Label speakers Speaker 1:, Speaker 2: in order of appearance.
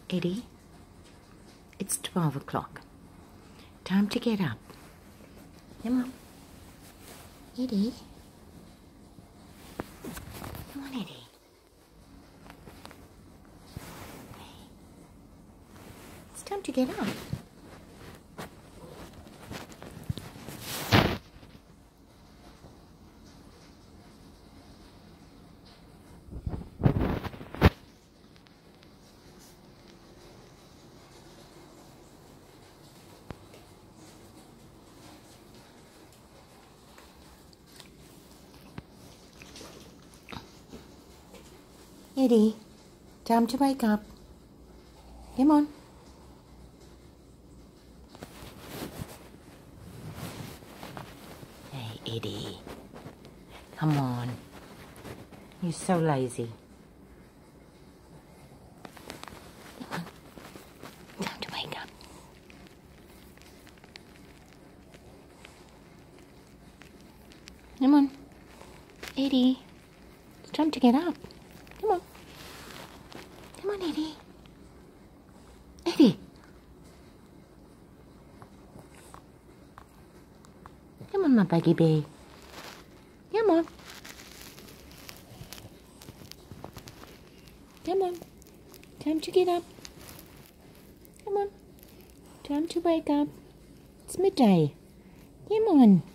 Speaker 1: Eddie, it's 12 o'clock. Time to get up. Come on. Eddie. Come on, Eddie. Hey. It's time to get up. Eddie, time to wake up. Come on. Hey, Eddie. Come on. You're so lazy. Come on. Time to wake up. Come on. Eddie, it's time to get up. Come on. Come on, Eddie. Eddie. Come on, my buggy bee. Come on. Come on. Time to get up. Come on. Time to wake up. It's midday. Come on.